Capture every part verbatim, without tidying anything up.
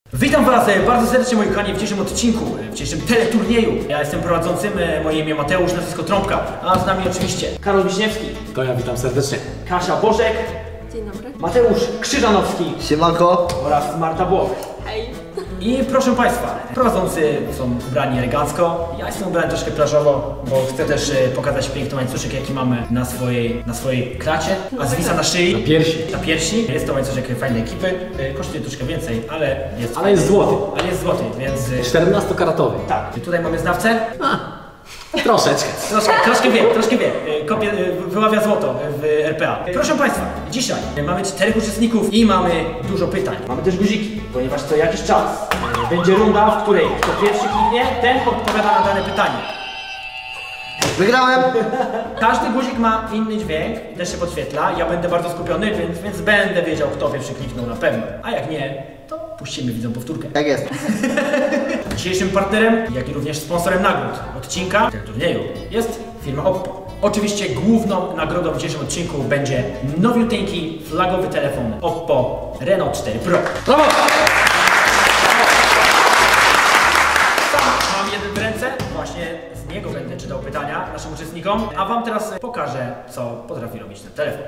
Witam was bardzo serdecznie, moi kochani, w dzisiejszym odcinku, w dzisiejszym teleturnieju. Ja jestem prowadzącym, moje imię Mateusz, nazwisko Trąbka, a z nami oczywiście Karol Wiśniewski. To ja witam serdecznie. Kasia Bożek. Dzień dobry. Mateusz Krzyżanowski. Siemanko. Oraz Marta Błoch. Hej. I proszę państwa, prowadzący są ubrani elegancko. Ja jestem ubrany troszkę plażowo, bo chcę też pokazać piękny łańcuszek, jaki mamy na swojej, na swojej klacie. A zwisa na szyi. Na piersi. Na piersi. Jest to łańcuszek fajnej ekipy. Kosztuje troszkę więcej, ale jest... Ale jest złoty. Ale jest złoty, więc... czternastokaratowy. Tak. Tutaj mamy znawcę. Troszeczkę. Troszkę, troszkę wie, troszkę wie. Kopie, wyławia złoto w R P A. Proszę państwa, dzisiaj mamy czterech uczestników i mamy dużo pytań. Mamy też guziki, ponieważ co jakiś czas będzie runda, w której kto pierwszy kliknie, ten odpowiada na dane pytanie. Wygrałem! Każdy guzik ma inny dźwięk, też się podświetla. Ja będę bardzo skupiony, więc, więc będę wiedział, kto pierwszy kliknął na pewno. A jak nie, to puścimy widzom powtórkę. Tak jest. Dzisiejszym partnerem, jak i również sponsorem nagród odcinka tego turnieju jest firma Oppo. Oczywiście główną nagrodą w dzisiejszym odcinku będzie nowiuteńki, flagowy telefon Oppo Reno cztery Pro. Brawo! Sam mam jeden w ręce, właśnie z niego będę czytał pytania naszym uczestnikom, a wam teraz pokażę, co potrafi robić ten telefon.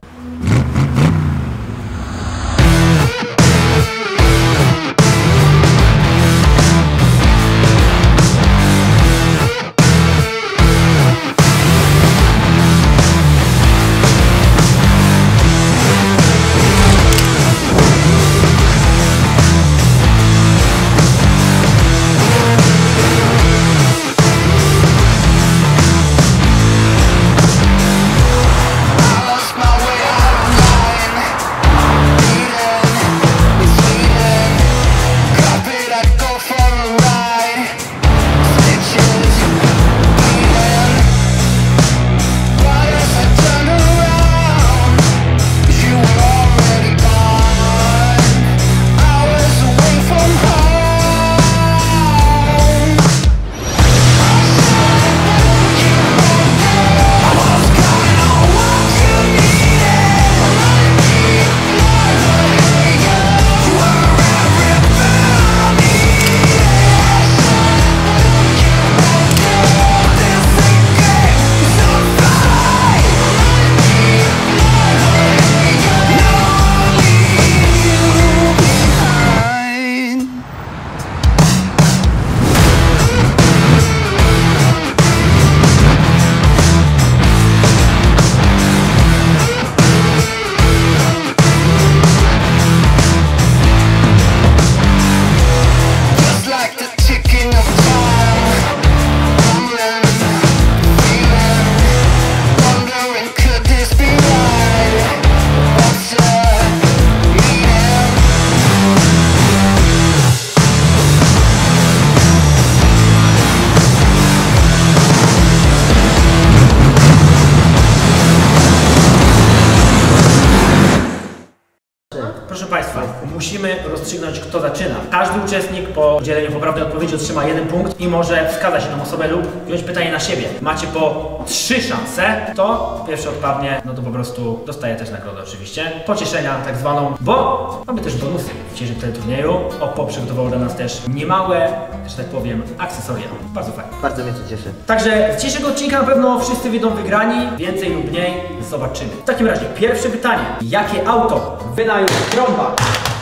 Proszę państwa, musimy rozstrzygnąć, kto zaczyna. Każdy uczestnik po udzieleniu poprawnej odpowiedzi otrzyma jeden punkt i może wskazać inną osobę lub wziąć pytanie na siebie. Macie po trzy szanse. Kto pierwszy odpadnie, no to po prostu dostaje też nagrodę oczywiście. Pocieszenia tak zwaną, bo mamy też bonusy w dzisiejszym teleturnieju. Oppo przygotowało dla nas też niemałe, że tak powiem, akcesoria. Bardzo fajnie. Bardzo mnie to cieszy. Także z dzisiejszego odcinka na pewno wszyscy wyjdą wygrani. Więcej lub mniej zobaczymy. W takim razie pierwsze pytanie. Jakie auto wynajął Trąba?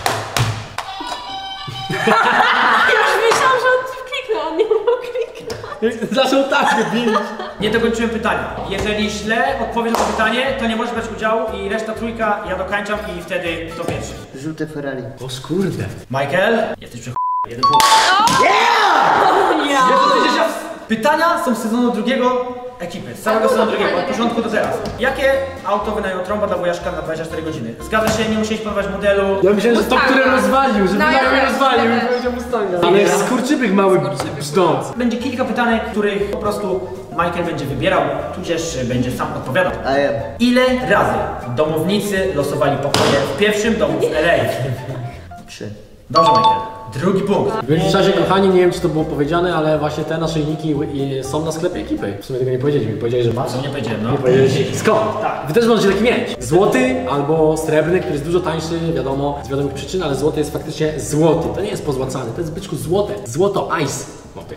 Już myślałam, że on kliknął, on nie mógł kliknąć. Zaczął tak bić. Nie dokończyłem pytania. Jeżeli źle odpowiesz na to pytanie, to nie możesz brać udziału i reszta trójka, ja dokańczam i wtedy kto pierwszy. Żółte Ferrari. O kurde. Michael, jesteś przy jeden punkt. Yeah! Pytania są z sezonu drugiego ekipy, z całego sezonu drugiego, od początku do teraz. Jakie auto wynajął Trąba dla wujaszka na dwadzieścia cztery godziny? Zgadza się, nie musieliś podawać modelu. Ja myślałem, że to, które rozwalił, że No, wynajął ja i też, rozwalił ja i też. powiedział Mustanga. Ale jest skurczybyk mały brzdąc. Będzie kilka pytań, których po prostu Michael będzie wybierał, tudzież będzie sam odpowiadał. A ja. Ile razy domownicy losowali pokoje w pierwszym domu w L A? Trzy. Dobrze, Michael. Drugi punkt. W międzyczasie, kochani, nie wiem czy to było powiedziane, ale właśnie te naszyjniki i- są na sklepie ekipy. W sumie tego nie powiedzieliśmy. Powiedzieli, że masz. Co nie powiedziałem, no. Nie powiedzieliście. Skąd? Tak. Wy też możecie taki mieć. Złoty albo srebrny, który jest dużo tańszy, wiadomo, z wiadomych przyczyn, ale złoty jest faktycznie złoty. To nie jest pozłacany, to jest byczku złote. Złoto ice. Złoty.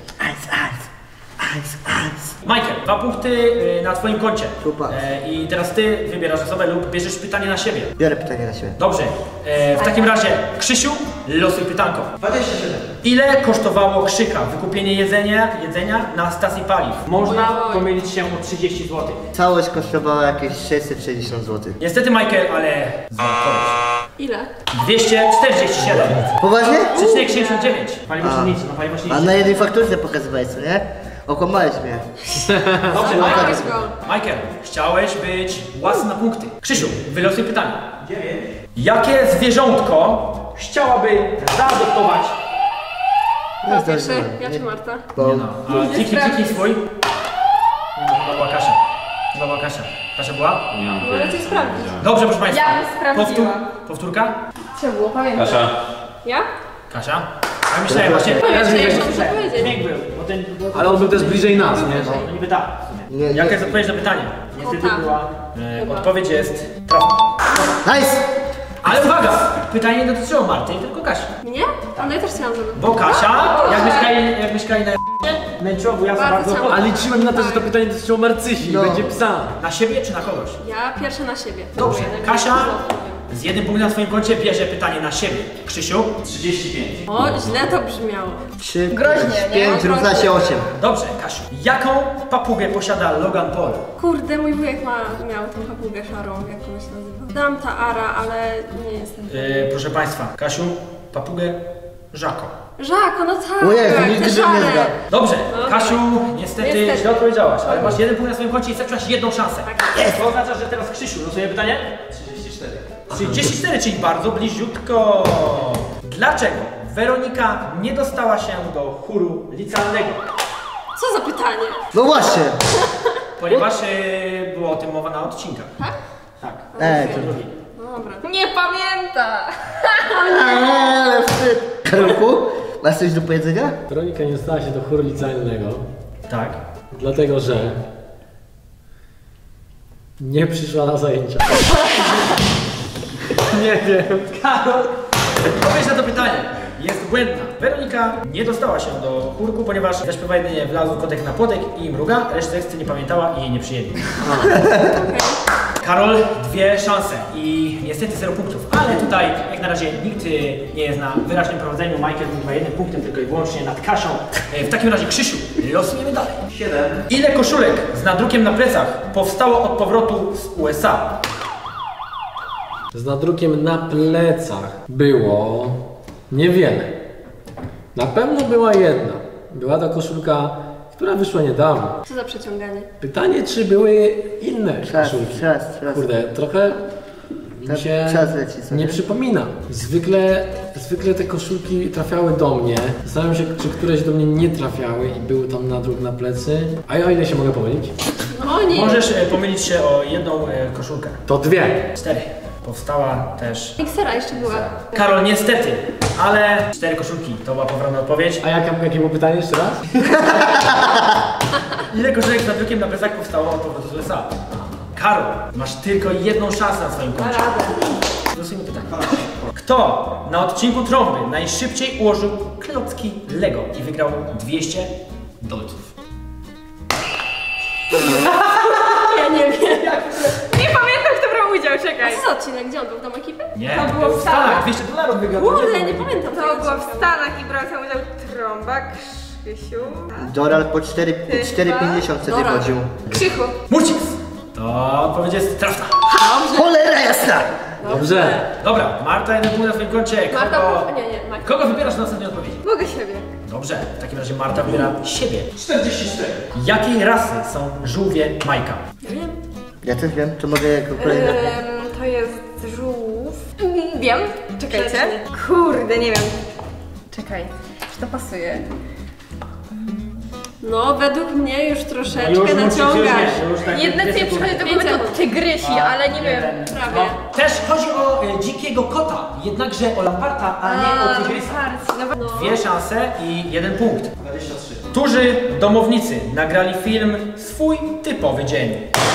Michael, dwa punkty y, na twoim koncie. Super. E, I teraz ty wybierasz osobę lub bierzesz pytanie na siebie. Biorę pytanie na siebie. Dobrze. E, w takim razie, Krzysiu, losuj pytanko. dwadzieścia siedem. Ile kosztowało Krzycha wykupienie jedzenia, jedzenia na stacji paliw? Można pomylić się o trzydzieści złotych. Całość kosztowała jakieś sześćset sześćdziesiąt złotych. Niestety, Michael, ale zwartość. Ile? dwieście czterdzieści siedem Poważnie? przecinek siedemdziesiąt dziewięć. Paliwo A. silnicze, no paliwo A silnicze. na jednej fakturze pokazywałeś, co nie? Okłamałeś mnie. Dobrze, Weź Michael. go. Michael, chciałeś być łasny na punkty. Krzysiu, wylosuj pytanie. dziewięć. Jakie zwierzątko chciałaby zaadoptować? Ja pierwszy, ja czy Marta? Bo Nie no, a kliknij, kliknij swój. Nie, chyba była Kasia. Chyba była Kasia. Kasia była? Może coś sprawdzić. Dobrze, proszę Państwa. Ja bym sprawdziła. Powtórka? Trzeba było pamiętać. Kasia. Ja? Kasia? A myślałem właśnie... Powiedz, nie ja jeszcze wiem. muszę powiedzieć. Dźwięk był, bo ten... Bo, Ale on był też bliżej nas, nie? no, no niby tak. w sumie. Nie, nie. Jaka jest odpowiedź na pytanie? Niestety Kota. była... E, Chyba. odpowiedź jest trafna. nice! Ale uwaga! Pytanie nie dotyczyło Marty, tylko Kasi. Mnie? No ja też chciałam, żeby... Bo Kasia, jak mieszkali, jak mieszkali na męczyła wujasa Bardzo bardzo chciałam. A liczyłem na to, że to pytanie dotyczyło Marcysi i No. będzie pisane. Na siebie czy na kogoś? Ja pierwsze na siebie. Dobrze, Próbuję, Kasia najpierw odpowiem. z jednym punktem na swoim koncie bierze pytanie na siebie. Krzysiu? trzydzieści pięć. O, źle to brzmiało. trzy, Groźnie, nie? pięć równa się osiem. Dobrze, Kasiu. Jaką papugę posiada Logan Paul? Kurde, mój wujek ma, miał tą papugę szarą, jak ona się nazywa. Dam ta Ara, ale nie jestem. Yy, proszę Państwa, Kasiu, papugę Żako. Żako, no tak. O Jezu, te nigdy bym nie szare. zgadł. Dobrze, Dobra. Kasiu, niestety, Niestety. źle odpowiedziałaś, ale masz jeden punkt na swoim koncie i straciłaś jedną szansę. Tak. Jest. To oznacza, że teraz Krzysiu losuje pytanie? trzydzieści cztery. trzydzieści cztery, czyli bardzo bliziutko. Dlaczego Weronika nie dostała się do chóru licealnego? Co za pytanie? No właśnie! Ponieważ yy, było o tym mowa na odcinkach. Tak? Tak. Ej, to... No dobra. Nie pamięta! Ale wstyd. Karolku, masz coś do powiedzenia? Weronika nie dostała się do chóru licealnego, Tak. dlatego że nie przyszła na zajęcia. Nie wiem. Karol, odpowiedź na to pytanie jest błędna. Weronika nie dostała się do chórku, ponieważ zaśpiewa jedynie wlazł kotek na płotek i mruga, resztę teksty nie pamiętała i jej nie przyjęli. Okej. Karol, dwie szanse i niestety zero punktów, ale tutaj jak na razie nikt y, nie jest na wyraźnym prowadzeniu. Michael wygrywa jednym punktem tylko i wyłącznie nad Kasią. E, W takim razie Krzysiu, losujemy dalej. siedem. Ile koszulek z nadrukiem na plecach powstało od powrotu z U S A? Z nadrukiem na plecach było niewiele. Na pewno była jedna. Była to koszulka, która wyszła niedawno. Co za przeciąganie? Pytanie, czy były inne Czas, koszulki? czas, czas. Kurde, trochę mi Tak, się czas leci sobie. nie przypomina. Zwykle, zwykle te koszulki trafiały do mnie. Zastanawiam się, czy któreś do mnie nie trafiały i były tam nadruk na plecy. A ja o ile się mogę pomylić? No nie. Możesz e, pomylić się o jedną e, koszulkę. To dwie. Cztery. Powstała też... Miksera jeszcze była. Karol, niestety, ale cztery koszulki to była poprawna odpowiedź. A jakie, jakie było pytanie jeszcze raz? Ile koszulek z nadrukiem na plecach powstało od powrotu z U S A? Karol, masz tylko jedną szansę na swoim Na koncie. radę. Losujmy pytanie. Kto na odcinku trąby najszybciej ułożył klocki Lego i wygrał dwieście dolców? Ja nie wiem. Nie pamiętam, kto brał udział, A czekaj. co za odcinek? Gdzie on był? W domu ekipy? Nie, To było był w Stanach. dwieście dolarów wygrał. Kurde, nie pamiętam tego To było w odcinka. Stanach i brał tam udział Trąbak, Krzysiu. Doral po cztery pięćdziesiąt wtedy Doral. chodził. Krzychu. Muciks! To odpowiedź jest trafna. Cholera jasna! Dobrze. Dobra, Marta, jeden punkt na swoim koncie. Marta, Kogo, nie, nie, Marta. kogo wybierasz na następnej odpowiedzi? Mogę siebie. Dobrze, w takim razie Marta wybiera siebie. czterdzieści cztery. Jakiej rasy są żółwie Majka? Ja wiem. Ja też wiem, to mogę jako kolejny. Ehm, to jest żółw. Mm, Wiem. Czekajcie. Grzeczny. Kurde, nie wiem. Czekaj. Czy to pasuje? No, według mnie już troszeczkę Już musicie, naciągasz. już nie, już tak Jedyne co dwie mi przychodzi do Pięć głowy to sekund. tygrysi, ale nie wiem. Jeden. Prawie. No, też chodzi o e, dzikiego kota, jednakże o lamparta, a nie o tygrysa. No. Dwie szanse i jeden punkt. dwadzieścia trzy. Którzy domownicy nagrali film Swój typowy dzień?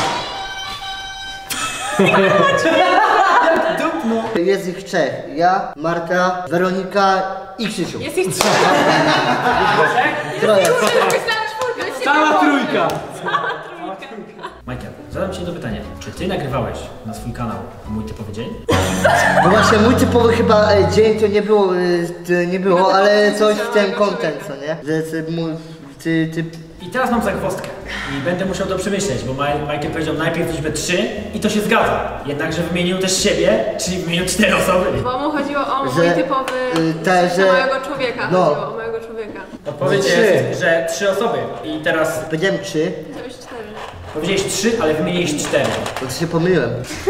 Dupno. Jest ich trzech. Ja, Marta, Weronika i Krzysiu. Jest ich trzy. Troje. Myślałam czwórkę, Cała trójka! Michael, zadam ci jedno pytanie. Czy ty nagrywałeś na swój kanał Mój typowy dzień? No właśnie mój typowy chyba e, dzień to nie było, e, to nie było, ale coś w ten content, co nie? Że ty, mój, ty, ty... I teraz mam zagwozdkę i będę musiał to przemyśleć, bo Ma- Michael powiedział najpierw liczbę trzy i to się zgadza. Jednakże wymienił też siebie, czyli wymienił cztery osoby. Bo mu chodziło o mój Że, typowy... y, te, że... że- mojego człowieka no. chodziło, o mojego człowieka. Odpowiedź Trzy. jest, że trzy osoby. I teraz Powiedziałem trzy, To już cztery. powiedziałeś trzy, ale wymieniłeś cztery. bo to się pomyliłem.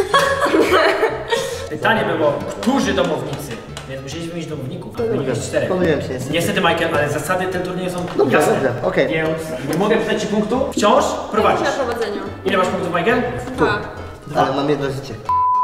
Pytanie było, którzy domownicy? Więc musieliśmy wymienić domowników, a wymieniłeś cztery. Pomyliłem się niestety. Niestety, Michael, ale zasady tego turnieju są Dobra, jasne. dobra, okej. Więc nie mogę pisać ci punktu. Wciąż prowadzisz. Na prowadzeniu. Ile masz punktów, Michael? Dwa. Ale mam jedno życie.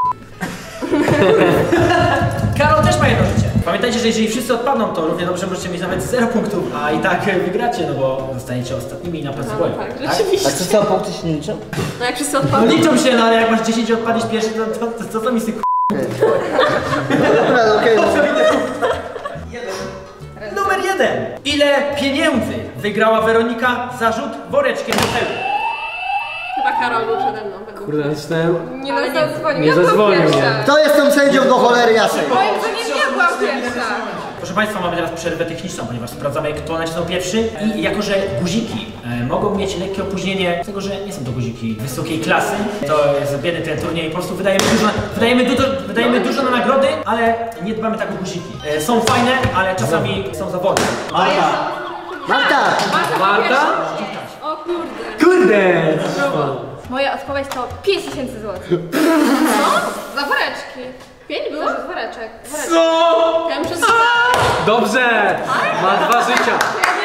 Karol też ma jedno życie. Pamiętajcie, że jeżeli wszyscy odpadną, to równie dobrze możecie mieć nawet zero punktów, a i tak wygracie, no bo zostaniecie ostatnimi na pasy boju. No tak, rzeczywiście. A co są punkty się nie liczą? No jak wszyscy No odpadną. liczą się, no ale jak masz dziesięć i odpalisz pierwszy, to to, to, to co mi syk... Dobra, okej. Numer jeden. Ile pieniędzy wygrała Weronika za rzut woreczkiem do helu? Chyba Karol był przede mną. według Kurde, mnie. nacisnąłem. Nie no, zadzwonił. Nie Ja byłam zadzwonił, pierwsza. nie. To jestem sędzią do cholery jasnej. Moim zdaniem ja byłam pierwsza. Proszę Państwa, mamy teraz przerwę techniczną, ponieważ sprawdzamy, kto nacisnął pierwszy. I jako, że guziki e, mogą mieć lekkie opóźnienie, dlatego że nie są to guziki wysokiej klasy, to jest biedny ten turniej, po prostu wydajemy dużo, wydajemy dużo, wydajemy dużo na nagrody, ale nie dbamy tak o guziki. E, są fajne, ale czasami są za wolne. Marta! Marta! Marta? O kurde. Kurde! Moja odpowiedź to pięć tysięcy złotych. Co? Za woreczki. Pięć było? Za woreczek. Woreczek. Co? Ja muszę Dobrze! Ma dwa życia.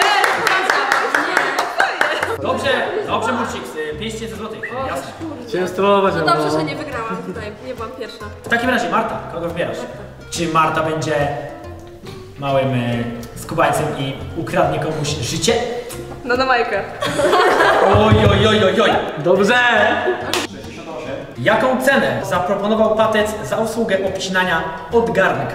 Dobrze, dobrze Murcik, e, pięć tysięcy złotych, jasne. Chciałem strollować, No ale dobrze, no. że nie wygrałam tutaj. Nie byłam pierwsza. W takim razie, Marta, kogo wybierasz? Czy Marta będzie małym e, skubańcem i ukradnie komuś życie? No na Majkę. Oj, oj, oj, oj, oj. Dobrze! Jaką cenę zaproponował patec za usługę obcinania od garnka?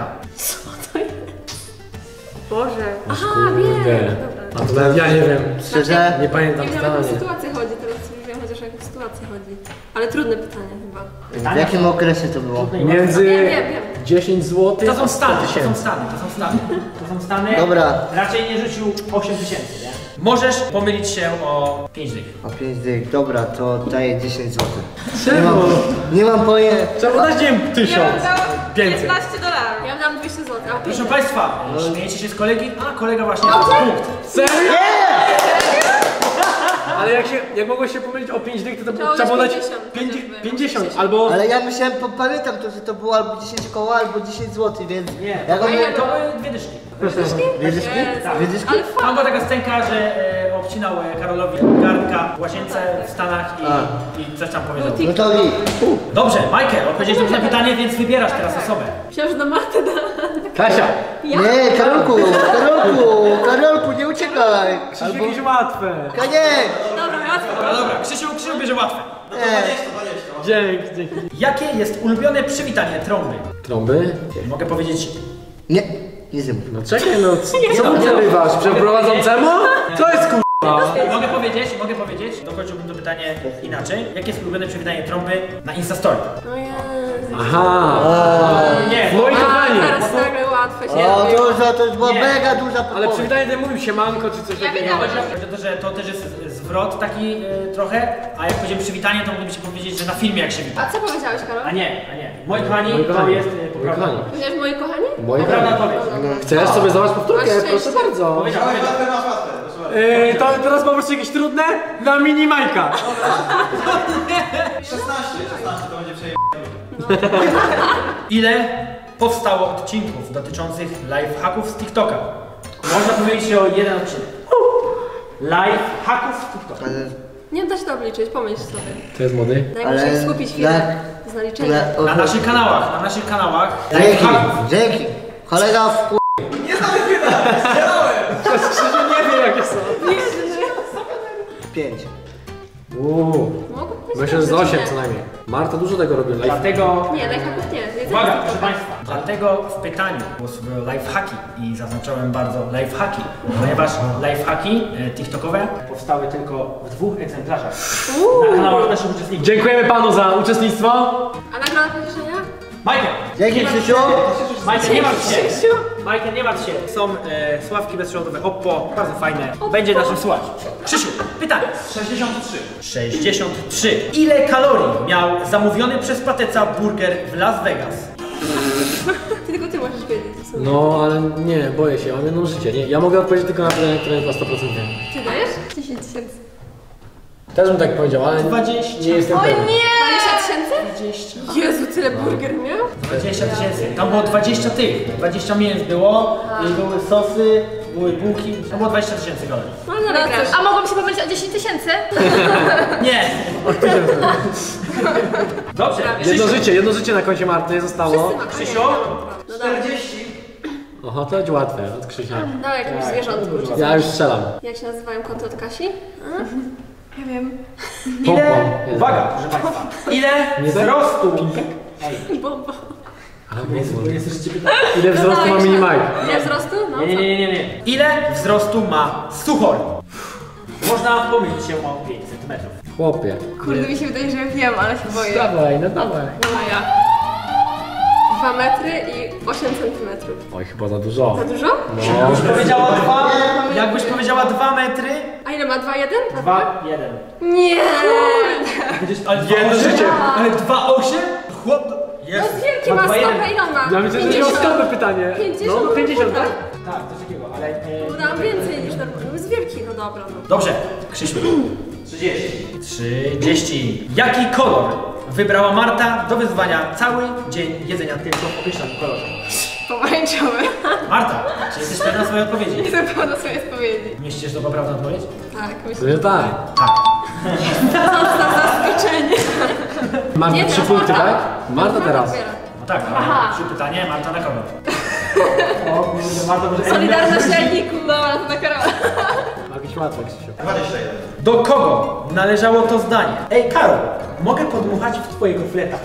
Boże. Aha, Kurde. wiem. A to nawet ja nie wiem. Szczerze? Nie pamiętam Nie wiem, o jaką totalnie. sytuację chodzi, teraz już wiem chociaż o jaką sytuację chodzi. Ale trudne pytanie chyba. W jakim okresie to było? Między Wiem, wiem, wiem. dziesięć złotych To są a sto Stany, to są tysięcy. Stany, to są Stany. To są Stany. Dobra. Raczej nie rzucił osiem tysięcy, nie? Możesz pomylić się o pięć dych. O pięć dych, dobra, to daję dziesięć złotych. Nie Czemu? mam, nie mam pojęcia. Czemu dać im Ja bym tysiąc? dała Pięćset. piętnaście dolarów. Ja dam dwieście złotych. a Proszę pięć. Państwa, śmiejecie się z kolegi, a kolega właśnie ma punkt. Serio? Ale jak, się, jak mogłeś się pomylić o pięć dych, to, to Trzeba trzeba było dać pięćdziesiąt, pięćdziesiąt, chociażby. pięćdziesiąt albo... Ale ja myślałem, po- pamiętam to, że to było albo dziesięć koła, albo dziesięć złotych, więc... Nie, Jak to on były, mnie... to były dwie dyszki. Dwie dyszki? Tak. Dwie dyszki? Ale Tam fajnie. była taka scenka, że e, obcinał e, Karolowi garnka w łazience w Stanach i, i coś tam powiedział. No to i... Dobrze, Michael, odpowiedziałeś dobrze na pytanie, więc wybierasz teraz osobę. Myślałam, że na Martę da. Kasia! Nie, Karolku, Karolku, Karolku, nie uciekaj! Albo jakieś łatwe. Kanie! Dobra, łatwo. Dobra, dobra, Krzysiu, Krzysiu bierze łatwe. Nie. Dzięki, dzięki. Jakie jest ulubione przywitanie trąby? Trąby? Mogę powiedzieć, Nie, nie zjem. No czekaj, no co mu przerywasz? Przeprowadzącemu? Co jest kurwa? mogę powiedzieć, mogę powiedzieć, dokończyłbym to pytanie inaczej. Jakie jest ulubione przywitanie trąby na Instastory? O Jezu. Aha! Nie, Moi A, kochani! teraz nagle łatwe się O, robi. duża, to była Nie. mega duża Ale podpowiedź. przywitanie ten mówił siemanko czy coś takiego. chodzi o to, że to też jest zwrot taki e, trochę, a jak powiedziałem przywitanie, to moglibyście powiedzieć, że na filmie jak się wita. A co powiedziałeś, Karol? A nie, a nie. Moi kochani, Moi to kochani. jest e, Moi poprawna. kochani. Powiedziałeś moi kochani? Moi Poprawna kochani. odpowiedź. Chcesz sobie zobaczyć powtórkę? Masz szczęście. Proszę bardzo. Powiedział, Masz powiedział. łatwe, masz łatwe. proszę bardzo. Yy, to teraz poproszę jakieś trudne na mini Majka. szesnaście, szesnaście to będzie przejęte. Ile powstało odcinków dotyczących lifehacków z TikToka? Można powiedzieć o jeden odcinek. live hacków w TikToku. Ale, Nie da się to obliczyć, pomyśl sobie. To jest młody? Daj Ale mi się skupić chwilę. na- Z naliczeniem. na, Na naszych kanałach, na naszych kanałach live Dzięki, hacków. dzięki. Kolega w ku... Szczerze nie wiem jakie są. pięć. Uuu. Mogą być Myślę, że z dobrze, czy osiem nie? co najmniej. Marta dużo tego robi. Live. Dlatego... Nie, lifehacków nie. Jedzenie Uwaga, jest proszę dobre. Państwa, dlatego w pytaniu głosują lifehacki i zaznaczałem bardzo lifehacki, ponieważ lifehacki e, TikTokowe powstały tylko w dwóch egzemplarzach na kanałach naszych uczestników. Dziękujemy panu za uczestnictwo. A nagroda pocieszenia? Michael! Dzięki, Krzysiu. Michael, nie martw się! Michael, nie martw się! Są e, sławki bezprzewodowe Oppo, bardzo fajne. Będzie naszym słuchać. Krzysiu, pytanie. sześćdziesiąt trzy. sześćdziesiąt trzy. Ile kalorii miał zamówiony przez Pateca burger w Las Vegas? Ty tylko ty możesz wiedzieć. w sumie. No, ale nie, boję się, mam jedno życie. Nie, ja mogę odpowiedzieć tylko na pytanie, które na sto procent wiem. Ty dajesz? dziesięć tysięcy. Też bym tak powiedział, ale dwadzieścia. nie jestem O pewien. nie! dwadzieścia tysięcy? dwadzieścia. Jezu, tyle burger miał? dwadzieścia tysięcy. Tam było dwadzieścia tych. dwadzieścia mięs było i były sosy, były bułki. Tam było dwadzieścia tysięcy kalorii. No, no, No grasz. cóż, a mogłam się pomylić o dziesięć tysięcy? Nie! Dobrze, Jedno Krzysiu. życie, jedno życie na koncie Marty zostało. Wszyscy ma- Krzysiu? No dawaj. czterdzieści. Oho, to jest łatwe, od Krzysia. Dawaj jakimś zwierzątku. czy Ja już strzelam. Jak się nazywają koty od Kasi? Ja wiem. Ile, Pompą. uwaga, proszę Państwa, ile wzrostu... Ej, Bomba. jesteście pytania. Ile wzrostu ma mini Mike? Ile wzrostu? No Nie, nie, co? nie, nie, nie. Ile wzrostu ma suchor? Można pomylić się o pięć centymetrów. Chłopie. Kurde, mi się wydaje, że wiem, ale się boję. Dawaj, no dawaj. No ja. dwa metry i osiem centymetrów. Oj, chyba za dużo. Za dużo? No. Jakbyś powiedziała dwa, jakbyś powiedziała dwa metry, A ile ma? dwa jeden? dwa, jeden. Nie! Będziesz, ale dwa Jedno osiem? życie. Ale dwa osiem? Chłop... No Jest. wielki ma stopę, ile on ma? Ja myślę, że miał stopę pytanie. pięćdziesiąt. No, pięćdziesiąt, tak? Tak, coś takiego, ale... E, Dam więcej niż normalnie. No jest wielki, no dobra. No. Dobrze, Krzysiu. trzydzieści. trzydzieści. Jaki kolor wybrała Marta do wyzwania cały dzień jedzenia tylko w określonym kolorze? Pomarańczowy. Marta, czy jesteś pewna swojej odpowiedzi? Jestem pewna swojej odpowiedzi. Myślisz, że to poprawna odpowiedź? Tak, myślę. To nie tak. Tak. Zaskoczenie. Mam Nie, trzy teraz punkty, Marta. tak? Marta teraz. odbiera. No tak, ale Aha. trzy pytanie, Marta na kogo? O kurde, Marta może... Solidarność średników. Dobra, to na Karola. Jakieś łatwe, Krzysiu. dwadzieścia jeden. Do kogo należało to zdanie? Ej, Karol, mogę podmuchać w twojego fleta.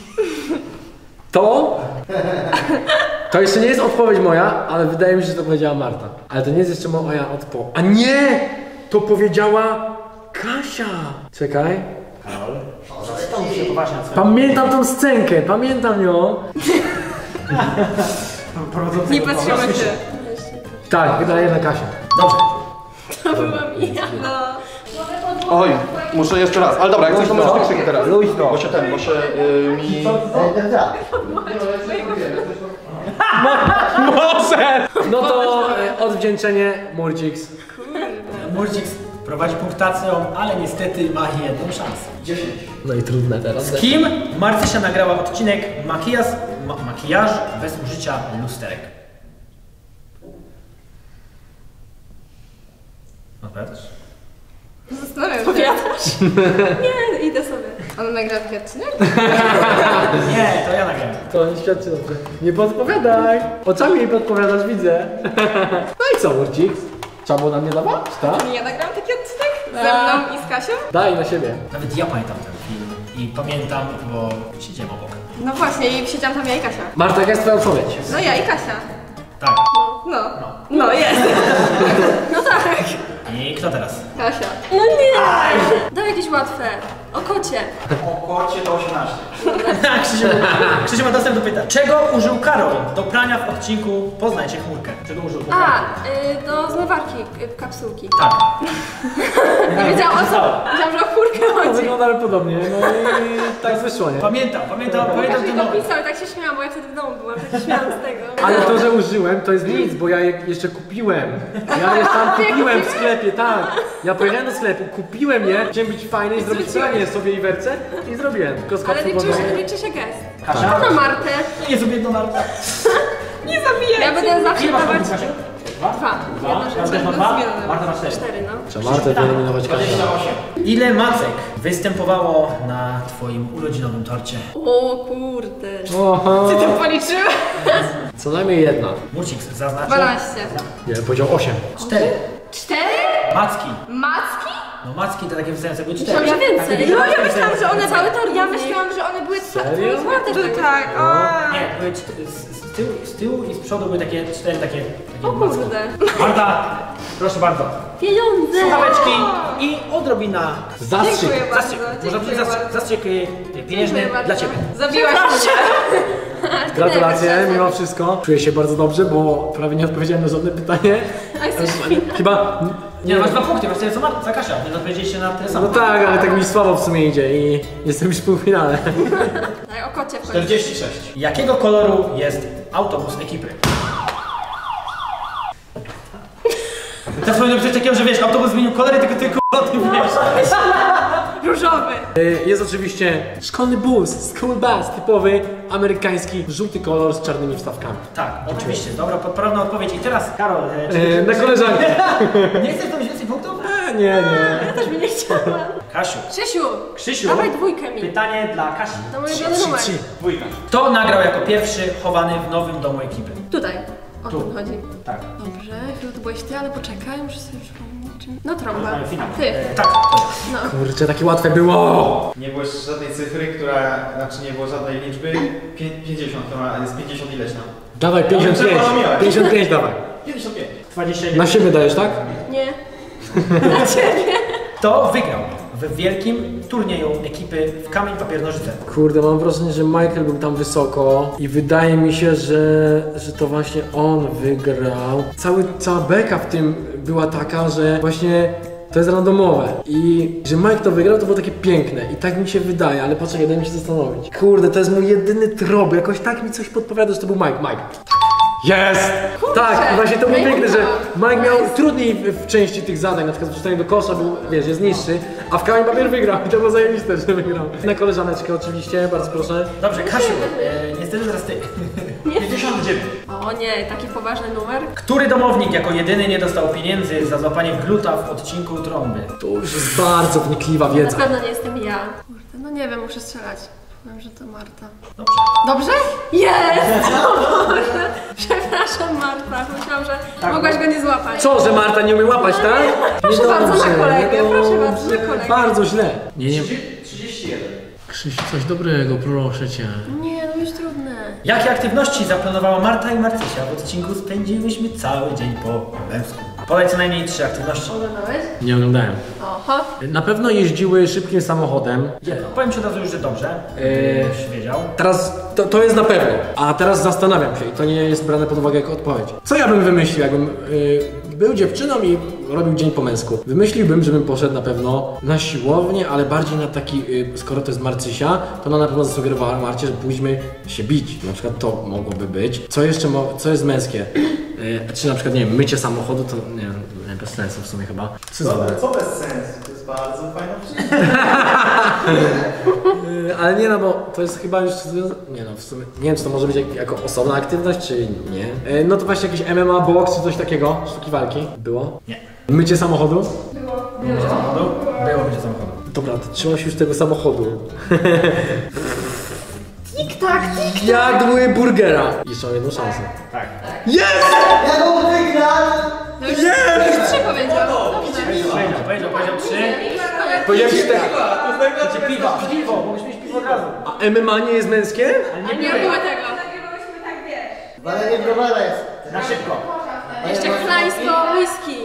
To? To jeszcze nie jest odpowiedź moja, ale wydaje mi się, że to powiedziała Marta. Ale to nie jest jeszcze moja odpowiedź. A nie! To powiedziała Kasia. Czekaj. Karol, zastanów się poważnie nad swoim Pamiętam tą scenkę, pamiętam ją. prowadzącego. Nie patrzymy się. Tak, wydaje na Kasię. Dobrze. To byłam ja. No. Oj, muszę jeszcze raz. Ale dobra, jak coś to Luźno. możesz krzyk teraz. Luźno. Bo się ten, bo się y, mi... E, tak, tak. Może! No to e, odwdzięczenie Murcix. Murcik prowadzi punktacją, ale niestety ma jedną szansę. No i trudne teraz. Z kim Marcysia nagrała odcinek Makijaż, ma, makijaż bez użycia lusterek? Odpowiadasz? Zastanawiam się. Powiadasz? Nie, idę sobie. On nagra taki odcinek? Nie, to ja nagrałem. To nie świadczy dobrze. Nie podpowiadaj! Oczami jej podpowiadasz, widzę. No i co, Murcix? Trzeba było nam nie dawać, tak? Nie, ja nagrałam taki odcinek? Ze mną i z Kasią? Daj na siebie. Nawet ja pamiętam ten film i pamiętam, bo siedziałem obok. No właśnie, i siedziałam tam ja i Kasia. Marta, jaka jest twoja odpowiedź? No ja i Kasia. Tak. No. No jest. No tak. I kto teraz? Kasia. No nie! Daj jakieś łatwe. O kocie. O kocie to osiemnaście. Krzysiu, Krzysiu ma dostęp do pytań. Czego użył Karol do prania w odcinku Poznajcie chmurkę? Czego użył? do A, prania? y, do zmywarki y, kapsułki. Tak. Nie wiedziałam o co. Myślałam, że o kurkę To chodzi. wyglądały podobnie, no i tak wyszło, nie? Pamiętam, pamiętam, pamiętam Każdy ten to moment. pisał i tak się śmiałam, bo ja wtedy w domu byłam, tak się śmiałam z tego. Ale to, że użyłem, to jest nic, bo ja je jeszcze kupiłem. Ja je tam kupiłem w sklepie, tak. Ja pojechałem do sklepu, kupiłem je, chciałem być fajny i zrobić pranie sobie i werce i zrobiłem. Tylko z Ale kapsuł liczy wodowej. się, liczy się gest. Kasia? Na Martę. Nie zrobię do narta. Nie zabijaj. Ja będę zawsze Ile masz dawać... punktów, Kasiu? Dwa? Dwa. Dwa. Jedna Marta rzecz też ma bez dwa? zmiany. Marta ma cztery. Cztery, no. Trzeba Martę wyeliminować każdą. dwadzieścia osiem. Ile macek występowało na twoim urodzinowym torcie? O kurde. Oho, Ty to policzyłem? co najmniej jedna. Mucik zaznaczył. dwanaście. Ja bym powiedział osiem. Cztery. Cztery? Macki. Macki? No macki to takie wystające były Myślałam, cztery. że więcej. Tak, No, tak, ja tak, myślałam, tak. że one cały tor. Ja myślałam, że one były Serio? twoje. Tak, o. Nie, były c- z, z, tyłu, z tyłu i z przodu były takie cztery takie, takie O macki. kurde. Marta, proszę bardzo. Pieniądze. Słuchaweczki i odrobina. Zastrzyk. Dziękuję bardzo. Zastrzyk. Można Dziękuję powiedzieć zastrzyk, bardzo. zastrzyk y, pieniężny Dziękuję dla bardzo. ciebie. Zabiłaś mnie. Gratulacje, mimo wszystko. Czuję się bardzo dobrze, bo prawie nie odpowiedziałem na żadne pytanie. A jesteś Chyba... Nie, no masz dwa punkty, masz tyle co Marta, za Kasia. Nie odpowiedzieliście na tyle samo. No tak, ale tak mi słabo w sumie idzie i jestem już w półfinale. Tak, o kocie wchodzi. czterdzieści sześć. Jakiego koloru jest autobus ekipy? To powinno być takiego, że wiesz, autobus zmienił kolory, tylko ty k***a o tym wiesz. Różowy. Y, Jest oczywiście szkolny bus, school bus, typowy amerykański, żółty kolor z czarnymi wstawkami. Tak, oczywiście, dobra, poprawna odpowiedź. I teraz, Karol, e, czy Y, Na koleżankę. nie chcesz mieć więcej punktów? E, Nie, nie. Ja też bym nie chciała. Kasiu, Krzysiu. Krzysiu, Dawaj dwójkę mi. pytanie dla Kasi. To mój ulubiony numer. Dwójka. Kto nagrał jako pierwszy chowany w nowym domu ekipy? Tutaj. O Tu. tym chodzi. Tak. Dobrze, chyba to byłeś ty, ale poczekaj, muszę sobie przypomnieć. czym- No trąba. Mamy finał. Ty. E, tak. No. Kurczę, takie łatwe było. Nie było jeszcze żadnej cyfry, która, znaczy nie było żadnej liczby. Pię- pięćdziesiąt, to ma, jest pięćdziesiąt ileś tam. Dawaj, pięćdziesiąt pięć. zapomniałem. pięćdziesiąt pięć dawaj. pięćdziesiąt pięć. dwadzieścia Na jeden. siebie dajesz, tak? Nie. Kto wygrał w wielkim turnieju ekipy w kamień, papier, nożyce? Kurde, mam wrażenie, że Michael był tam wysoko i wydaje mi się, że, że to właśnie on wygrał. Cały, cała beka w tym była taka, że właśnie to jest randomowe i że Mike to wygrał, to było takie piękne i tak mi się wydaje, ale poczekaj, daj mi się zastanowić. Kurde, to jest mój jedyny trop, jakoś tak mi coś podpowiada, że to był Mike. Mike. Jest! Tak, i właśnie to było Mike piękne, że wygrał. Mike miał trudniej w, w części tych zadań, na przykład wrzucanie do kosza był, wiesz, jest niższy, a w kamień papier wygrał i to było zajebiste, że wygrał. Na koleżaneczkę oczywiście, bardzo proszę. Dobrze, Kasiu, e, niestety teraz ty. pięćdziesiąt dziewięć. O nie, taki poważny numer. Który domownik jako jedyny nie dostał pieniędzy za złapanie gluta w odcinku trąby? To już jest bardzo wnikliwa Na wiedza. pewno nie jestem ja. Kurde, no nie wiem, muszę strzelać. Wiem, że to Marta. Dobrze. Dobrze? Jest! O Boże. Przepraszam Marta, myślałam, że mogłaś go nie złapać. Co, że Marta nie umie łapać, tak? Proszę bardzo, na Niedobrze, kolegę, proszę niedobrze. bardzo, na kolegę. Bardzo źle. Nie, nie. trzydzieści jeden. Krzysiu, coś dobrego, proszę cię. Nie, no już trudne. Jakie aktywności zaplanowała Marta i Marcysia w odcinku Spędziłyśmy cały dzień po męsku? Podaj co najmniej trzy aktywności. Oglądałeś? Nie oglądałem. Oho. Na pewno jeździły szybkim samochodem. Jedno. Powiem ci od razu już, że dobrze. Eee. Już wiedział. Teraz to, to jest na pewno. A teraz zastanawiam się i to nie jest brane pod uwagę jako odpowiedź. Co ja bym wymyślił, jakbym yy, był dziewczyną i robił dzień po męsku? Wymyśliłbym, żebym poszedł na pewno na siłownię, ale bardziej na taki, yy, skoro to jest Marcysia, to ona na pewno zasugerowała Marcie, że pójdźmy się bić. Na przykład to mogłoby być. Co jeszcze, mo co jest męskie? Yy, czy na przykład, nie wiem, mycie samochodu, to nie wiem, nie, bez sensu w sumie chyba. Co Co, za- co bez sensu? To jest bardzo fajna rzecz. Yy, ale nie no, bo to jest chyba już... Nie no, w sumie... Nie wiem, czy to może być jak, jako osobna aktywność, czy nie. Yy, no to właśnie jakieś M M A, boks, czy coś takiego. Sztuki walki. Było? Nie. Mycie samochodu? Mycie samochodu? Było mycie samochodu. Dobra, to trzyma się już tego samochodu. Tik-tak, tik. Jadły burgera. Jeszcze mam jedną szansę. Tak. Jest! Jak on wygrał? No już, już trzy powiedział. Dobrze. Powiedział, powiedział, powiedział trzy. Powiedziałem cztery. Znaczy piwo, piwo, mógłbyś mieć piwo od razu. A M M A nie jest męskie? A nie było tego. Walenie browara jest. Na szybko. Jeszcze chlańsko whisky.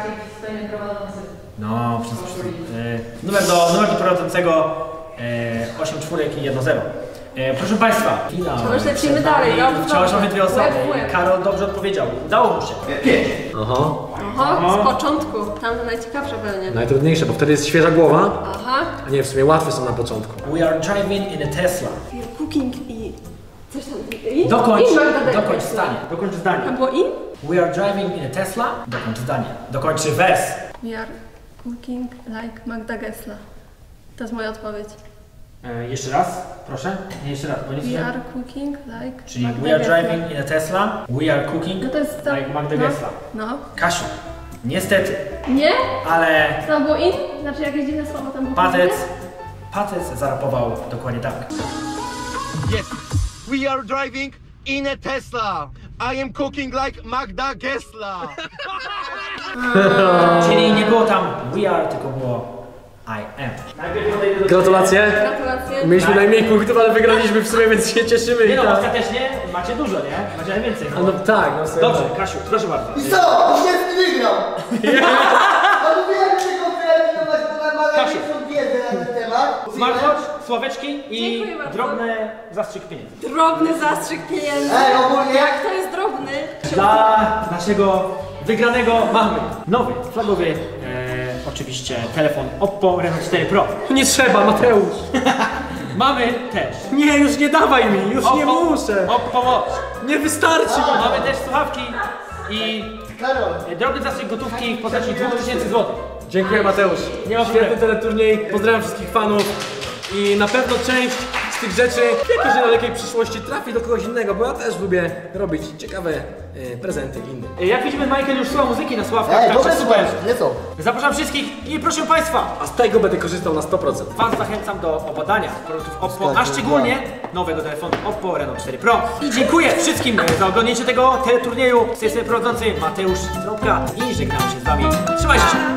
No, wszystko. E, numer do, numer do prowadzącego e, osiem czwórek i jeden zero. E, proszę Państwa, finał. Wciąż lecimy Przed dalej, nami. dobrze, Wciąż dobrze. mamy dwie osoby. Łeb w łeb. Karol dobrze odpowiedział. Udało mu się. pięć. Aha. Oho, z początku. Tam to najciekawsze pewnie. Najtrudniejsze, bo wtedy jest świeża głowa. Aha. A nie, w sumie łatwe są na początku. We are driving in a Tesla. We're cooking i... Coś tam... In? Dokończ, In Magda dokończ Gessler. zdanie. Dokończ Tam zdanie. było in? We are driving in a Tesla. Dokończ zdanie. Dokończy wers. We are cooking like Magda Gessler. To jest moja odpowiedź. E, jeszcze raz, proszę. Nie, jeszcze raz, bo nie We słyszę. are cooking like Czyli Magda we are Gessler. driving in a Tesla, we are cooking No to jest to. like Magda no. Gessler. No. Kasiu, niestety, Nie? ale To było in? Znaczy jakieś dziwne słowo tam było? Patec, Patec zarapował dokładnie tak. Yes, we are driving in a Tesla. I am cooking like Magda Gessler. Czyli nie było tam we are, tylko było I am. Najpierw podejdę do Gratulacje. Gratulacje. Mieliśmy najmniej punktów, ale wygraliśmy w sumie, więc się cieszymy. Nie i no, tak. ostatecznie macie dużo, nie? Macie najwięcej. A no tak, no sobie. Dobrze, Kasiu, proszę bardzo. I co? Niestety wygrał! A mówiłem, że go wyeliminować, bo mam ale Kasiu. większą wiedzę na ten temat. Smartwatch, słóweczki i Dziękuję bardzo. drobny zastrzyk pieniędzy. Drobny zastrzyk pieniędzy. Ej, ogólnie- Jak to jest drobny? Dla naszego wygranego mamy nowy, flagowy, e, oczywiście telefon Oppo Reno cztery Pro. Nie trzeba, Mateusz. Mamy też Nie, już nie dawaj mi, już nie Oppo- muszę. Oppo Watch. Nie wystarczy. Mamy też słuchawki i Karol. e, drobny zastrzyk gotówki w postaci dwa tysiące złotych. Dziękuję, Mateusz. Nie ma Świetny problemu. teleturniej. Pozdrawiam wszystkich fanów. I na pewno część z tych rzeczy w jakiejś niedalekiej przyszłości trafi do kogoś innego, bo ja też lubię robić ciekawe e, prezenty innym. E, Jak widzimy, Michael już słucha muzyki na słuchawkach, Ej, tak, dobre tak, super. super, nie co? Zapraszam wszystkich i proszę Państwa, A z tego będę korzystał na sto procent. Was zachęcam do obadania produktów Oppo, a Zgadza, szczególnie nowego telefonu Oppo Reno cztery Pro. I dziękuję wszystkim za oglądnięcie tego teleturnieju. Z tej strony prowadzący Mateusz Trąbka i żegnam się z Wami. Trzymajcie się!